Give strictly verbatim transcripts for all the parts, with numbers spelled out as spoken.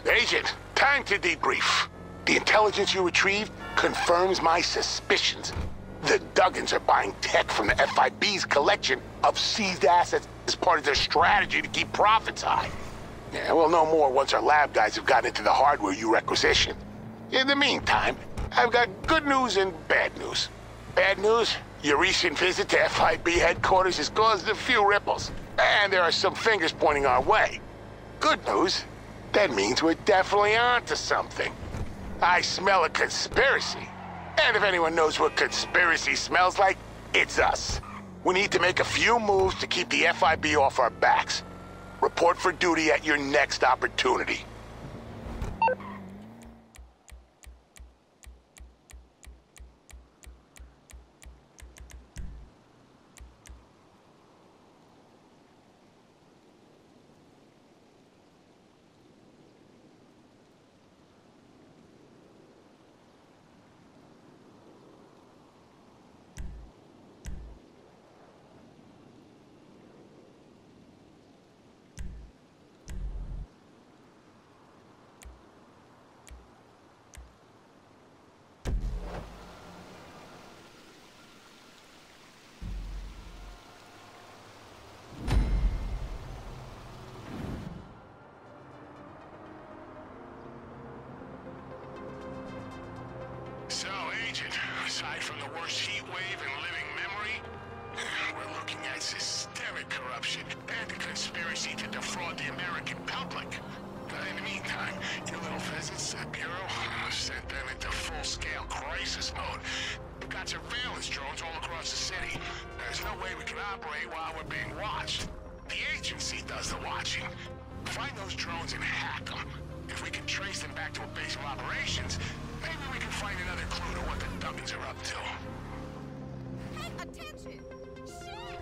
Agent, time to debrief. The intelligence you retrieved confirms my suspicions. The Duggans are buying tech from the F I B's collection of seized assets as part of their strategy to keep profits high. Yeah, we'll know more once our lab guys have gotten into the hardware you requisitioned. In the meantime, I've got good news and bad news. Bad news, your recent visit to F I B headquarters has caused a few ripples, and there are some fingers pointing our way. Good news, that means we're definitely onto something. I smell a conspiracy. And if anyone knows what conspiracy smells like, it's us. We need to make a few moves to keep the F I B off our backs. Report for duty at your next opportunity. So, Agent, aside from the worst heat wave in living memory, we're looking at systemic corruption and a conspiracy to defraud the American public. In the meantime, you little pheasants at Bureau sent them into full-scale crisis mode. We've got surveillance drones all across the city. There's no way we can operate while we're being watched. The agency does the watching. Find those drones and hack them. If we can trace them back to a base of operations, maybe we can find another clue to what the Duggans are up to. Hey, attention! Shit!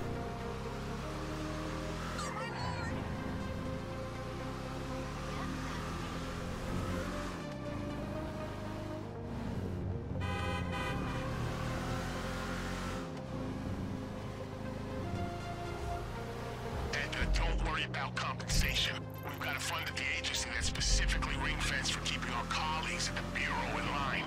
And uh, don't worry about compensation. We've got a fund at the agency that's specifically ring-fenced for keeping our colleagues at the Bureau in line.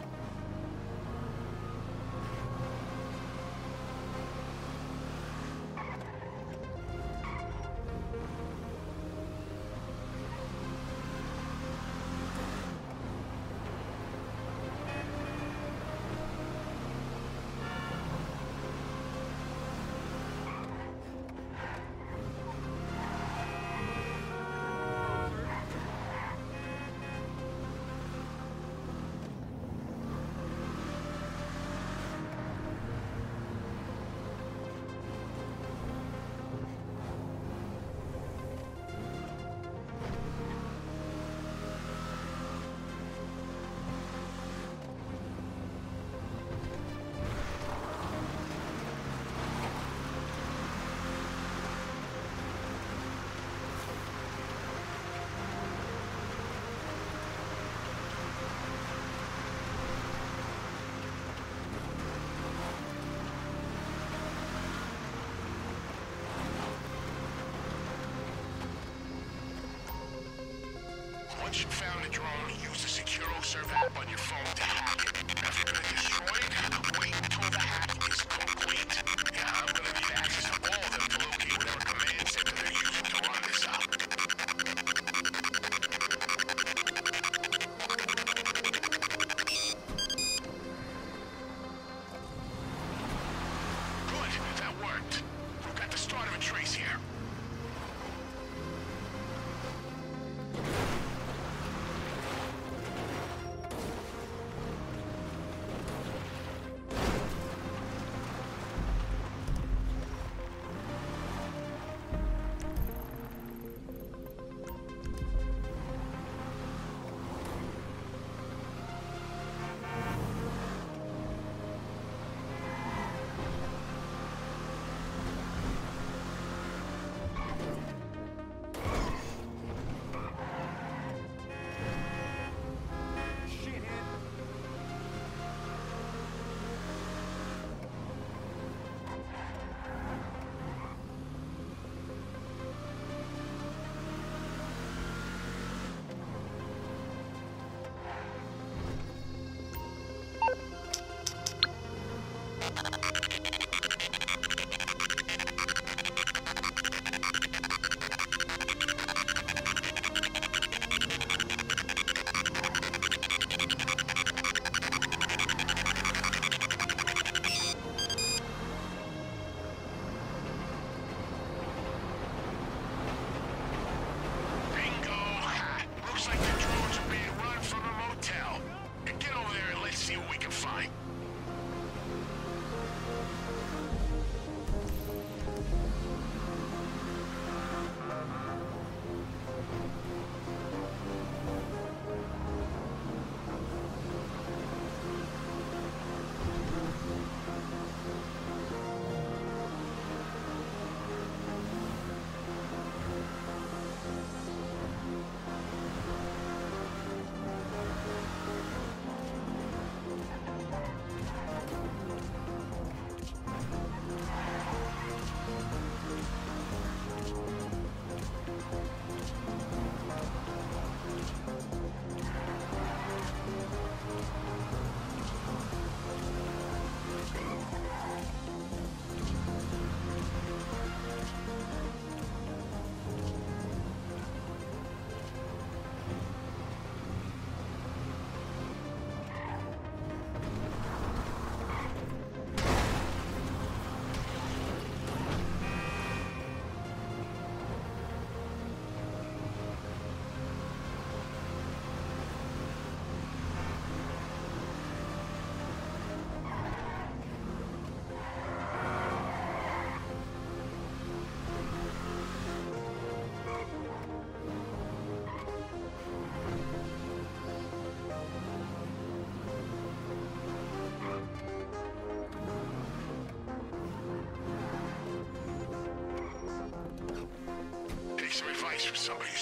Once you've found the drone, use the SecuroServe app on your phone to hack it. If you're gonna destroy it, wait until the hack is complete. Yeah, I'm gonna need access to all of them to locate whatever command center they're using to run this up. Good, that worked. We've got the start of a trace here.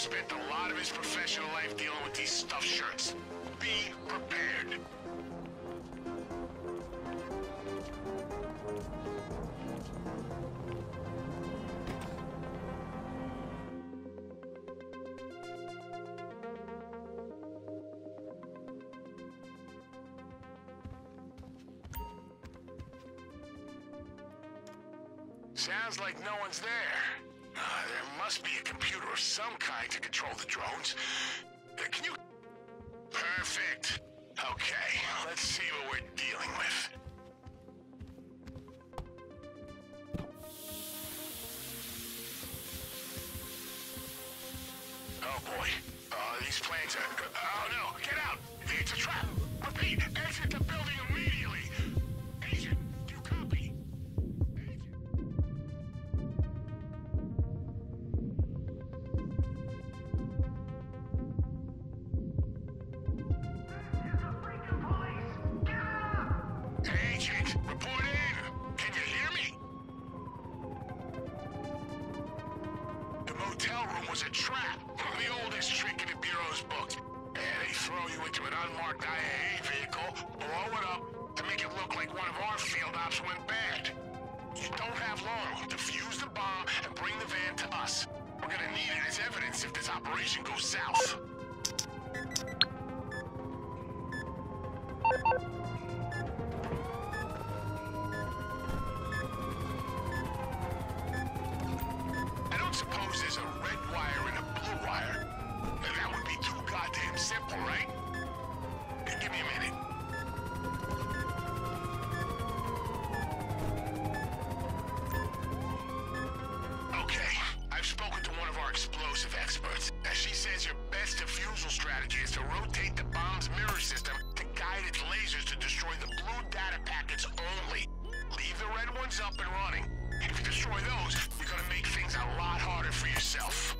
spent a lot of his professional life dealing with these stuffed shirts. Be prepared. Sounds like no one's there. Uh, there must be a computer of some kind to control the drones. Uh, can you... Perfect. Okay, let's see what we're dealing with. Oh boy. Uh, these planes are... Oh no, get out! It's a trap! Repeat, exit the building immediately! Agent, do you copy? Agent. Agent, report in! Can you hear me? The motel room was a trap. The oldest trick in the Bureau's book. Yeah, they throw you into an unmarked I A A vehicle, blow it up, and make it look like one of our field ops went bad. You don't have long. Defuse the bomb and bring the van to us. We're gonna need it as evidence if this operation goes south. I don't suppose there's a red wire and a blue wire. That would be too goddamn simple, right? Hey, give me a minute. Okay, I've spoken to one of our explosive experts. Now, she says your best defusal strategy is to rotate the bomb's mirror system to guide its lasers to destroy the blue data packets only. Leave the red ones up and running. If you destroy those, you're gonna make things a lot harder for yourself.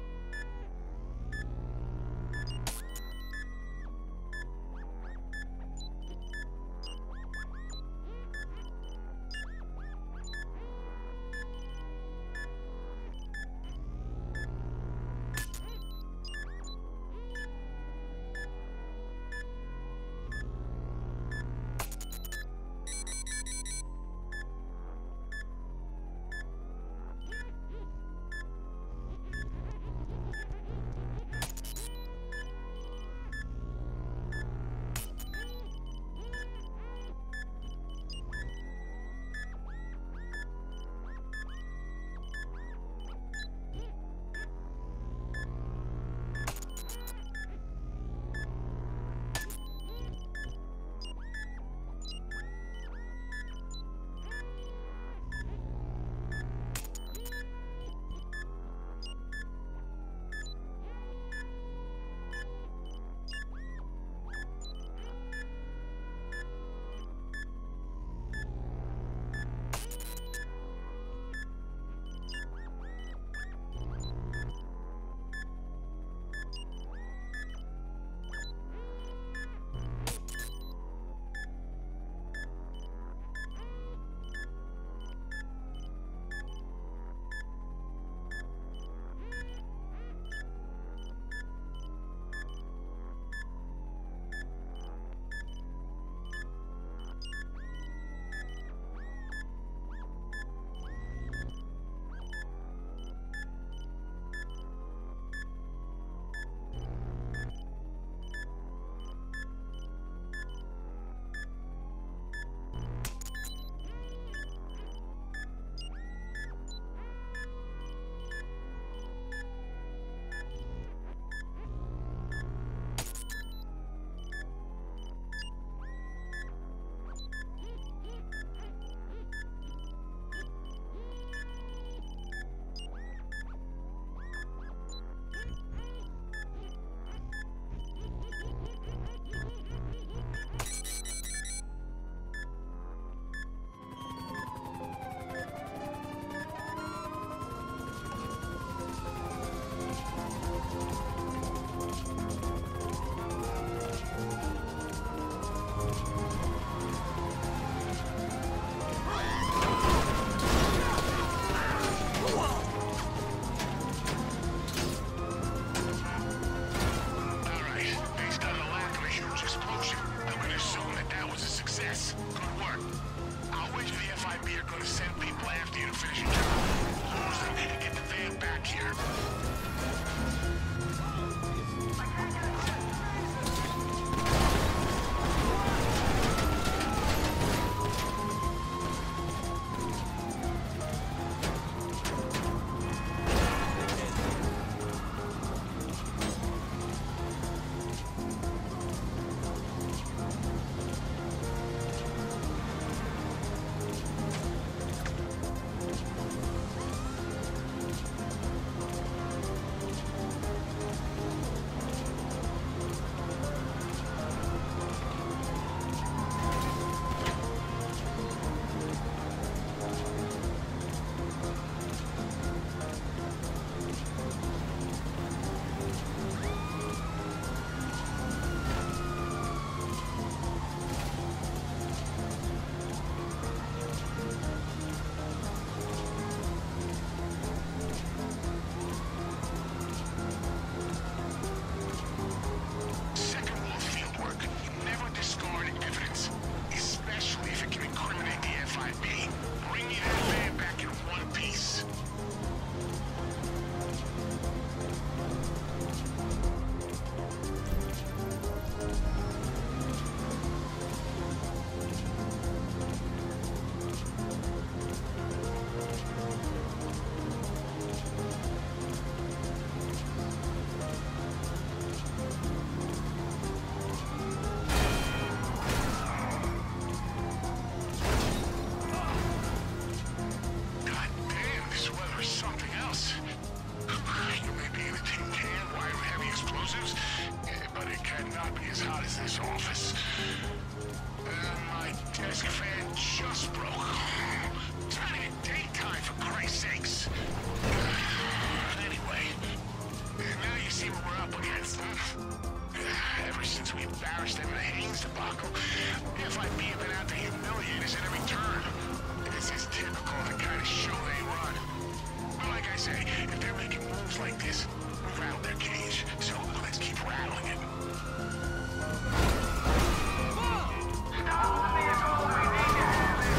cannot be as hot as this office. Uh, my desk fan just broke. It's not even daytime, for Christ's sakes. Anyway, now you see what we're up against, huh? Ever since we embarrassed them in the Haynes debacle, the F I B have been out to humiliate us at every turn. This is typical of the kind of show they run. But like I say, if they're making moves like this, we've rattled their cage, so let's keep rattling it. Stop the vehicle! We need to have it!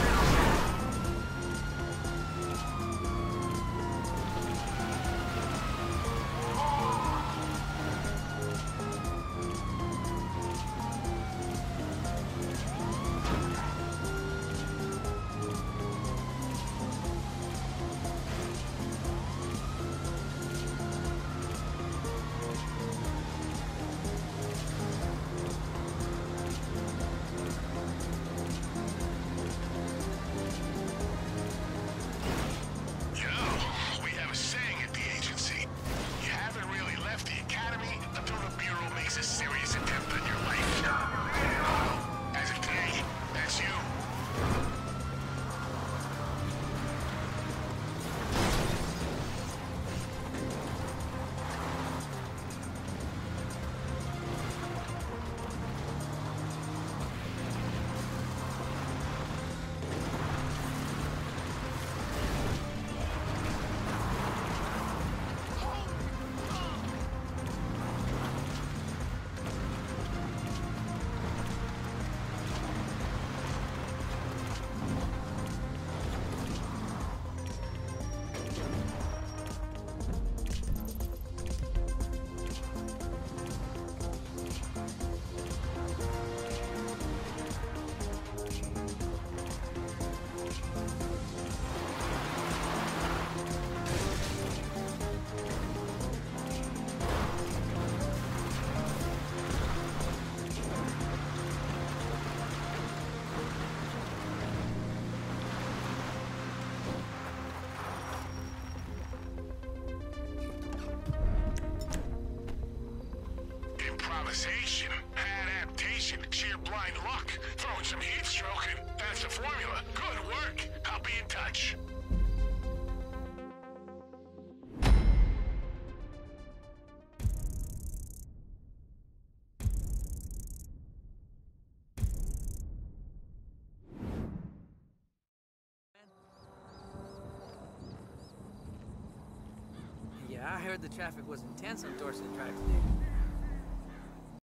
Improvisation, adaptation, sheer blind luck, throwing some heat stroking. That's the formula. Good work. I'll be in touch. Yeah, I heard the traffic was intense on Dorset Drive today.